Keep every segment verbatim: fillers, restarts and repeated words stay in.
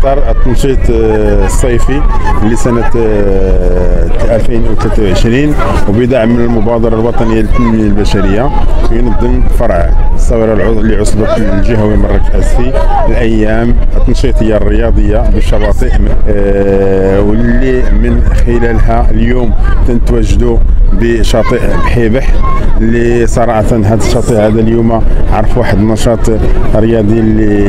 اطار التنشيط الصيفي لسنه ألفين وثلاثة وعشرين وبدعم من المبادره الوطنيه للتنميه البشريه، ينظم فرع الثوره لعصبه الجهوي مراكش اسفي الايام التنشيطيه الرياضيه بالشواطئ، واللي من خلالها اليوم تنتواجدوا بشاطئ بحيبح، اللي صراحه هذا الشاطئ هذا اليوم عرف واحد النشاط رياضي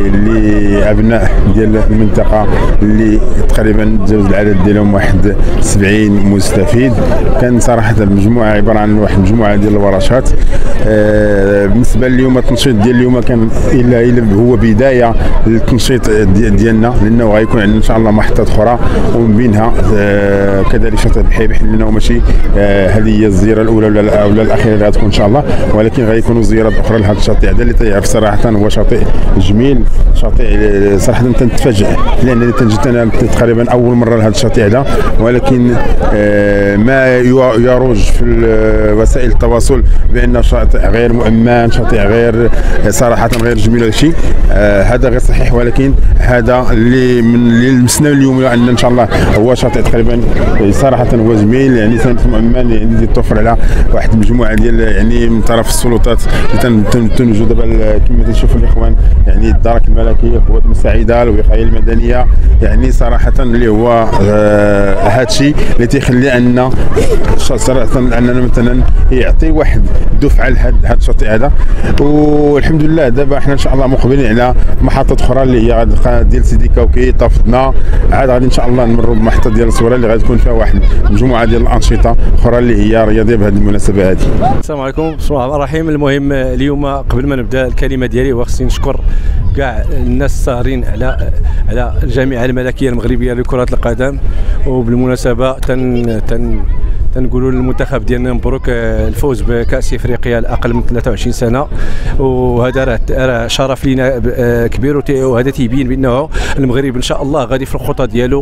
لابناء ديال المنطقه اللي تقريبا تجاوز العدد ديالهم واحد سبعين مستفيد. كان صراحه مجموعه عباره عن واحد مجموعه ديال الورشات. آه بالنسبه لليوم التنشيط ديال اليوم كان الا الا هو بدايه للتنشيط ديالنا، لانه غيكون عندنا ان شاء الله محطات اخرى ومن بينها آه كذلك شاطئ بحيبح، لانه ماشي آه هذه هي الزياره الاولى ولا ولا الاخيره اللي غتكون ان شاء الله، ولكن غيكونوا زيارات اخرى لهذا الشاطئ هذا اللي تيعرف صراحه هو شاطئ جميل، شاطئ صراحه تنتفاجئ لانني تنجد انا تقريبا اول مره لهذا الشاطئ هذا، ولكن آه ما يروج في وسائل التواصل بان شاطئ غير مؤمن، شاطئ غير صراحه غير جميل ولا شيء، آه هذا غير صحيح. ولكن هذا اللي من اللي لمسنا اليوم ان ان شاء الله هو شاطئ تقريبا صراحه هو جميل، يعني مؤمن، يعني توفر على واحد المجموعه ديال يعني من طرف السلطات اللي تنوجدوا دابا كما تنشوفوا الاخوان، يعني الدرك الملكيه، القوات المساعده، الوقايه المدنيه، يعني صراحه اللي هو آه هذا الشيء اللي تيخلي ان صراحه اننا مثلا يعطي واحد دفعه لهذا الشاطئ هذا. والحمد لله دابا احنا ان شاء الله مقبلين على محطات اخرى اللي هي ديال سيدي كوكي طفطنا، عاد غادي ان شاء الله نمروا بمحطه ديال الصوره اللي غادي تكون فيها واحد مجموعه ديال الانشطه اخرى اللي هي رياضيه بهذه المناسبه هذه. السلام عليكم، بسم الله الرحمن الرحيم. المهم اليوم قبل ما نبدا الكلمه ديالي وخصني نشكر كاع الناس الساهرين على على الجامعه الملكيه المغربيه لكره القدم، وبالمناسبه تن تن تنقولوا للمنتخب ديالنا مبروك الفوز بكاس افريقيا الاقل من ثلاثة وعشرين سنه، وهذا راه شرف لينا كبير، وهذا تيبين بانه المغرب ان شاء الله غادي في الخطه ديالو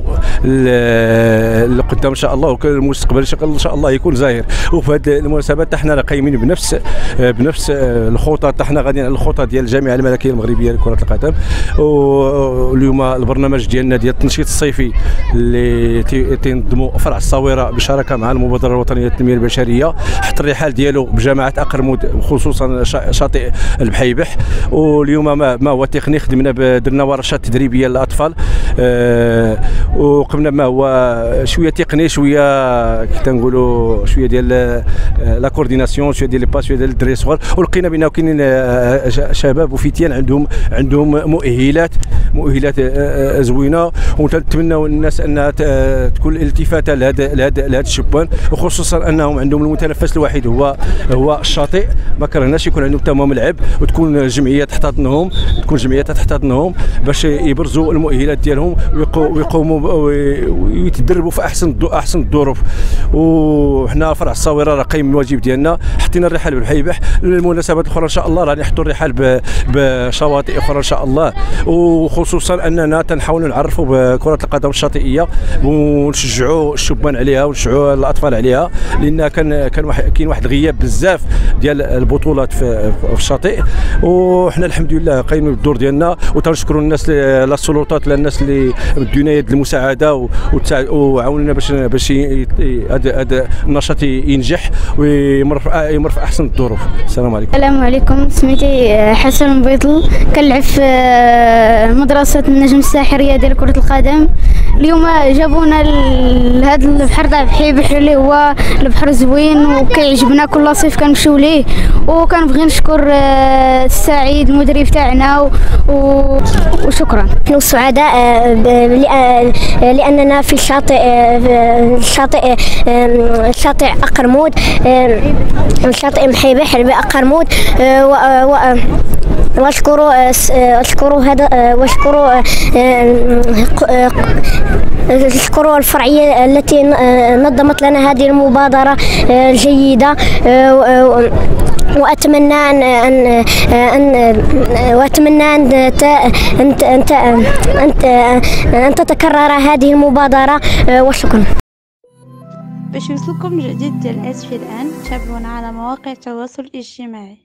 لقدام ان شاء الله، والمستقبل ان شاء الله يكون زاهر. وفي هذه المناسبه حنا قايمين بنفس بنفس الخطه، حنا غاديين على الخطه ديال الجامعه الملكيه المغربيه لكره القدم. واليوم البرنامج ديالنا ديال التنشيط الصيفي اللي تنظموا فرع الصويره بشراكه مع المبادره الوطنيه للتنميه البشريه، حتى الرحال ديالو بجامعه اقرمود خصوصا شاطئ البحيبح. واليوم ما, ما هو تقني خدمنا درنا ورشات تدريبيه للاطفال، أه وقمنا ما هو شويه تقني شويه كنقولوا شويه ديال لا كورديناسيون، شويه ديال لي باس، شويه ديال الدري صغار، ولقينا بانه كاينين شباب وفتيان عندهم عندهم مؤهلات مؤهلات زوينه، ونتمنوا الناس انها تكون الالتفاته لهذا لهذا الشبان، وخصوصا انهم عندهم المتنفس الوحيد هو هو الشاطئ. ما كرهناش يكون عندهم تمام ملعب، وتكون جمعيات تحتضنهم تكون جمعيات تحتضنهم باش يبرزوا المؤهلات ديالهم ويقوموا ويتدربوا في احسن احسن الظروف. وحنا فرع الصويره راه قايم بالواجب ديالنا، حطينا الرحال بالحيبح. للمناسبات الاخرى ان شاء الله راه نحطوا الرحال بشواطئ اخرى ان شاء الله، وخصوصا اننا تنحاولوا نعرفوا بكره القدم الشاطئيه ونشجعوا الشبان عليها ونشجعوا الاطفال عليها، لان كان كان كاين واحد الغياب بزاف ديال البطولات في, في الشاطئ. وحنا الحمد لله قايمين بالدور ديالنا، وتنشكروا الناس السلطات للناس اللي مدونا يد المساعده وعاونونا باش باش هذا هذا النشاط ينجح ويمر يمر في احسن الظروف. السلام عليكم. السلام عليكم، سميتي حسن بيضل، كنلعب في مدرسه النجم الساحريه ديال كره القدم. اليوم جابونا لهذا البحر تاع بحيبح اللي هو البحر زوين وكيعجبنا، كل صيف كنمشيو ليه. وكنبغي نشكر السعيد المدرب تاعنا وشكرا. نحن سعداء لاننا في شاطئ شاطئ شاطئ اقرمود، شاطئ محيبح باقرمود، واشكروا اشكروا هذا واشكروا اشكروا الفرعيه التي نظمت لنا هذه المبادره الجيده، واتمنى ان ان ان واتمنى ان ان ان ان تتكرر هذه المبادره، وشكرا. باش يوصلكم جديد ديال اسفي الان تابعونا على مواقع التواصل الاجتماعي.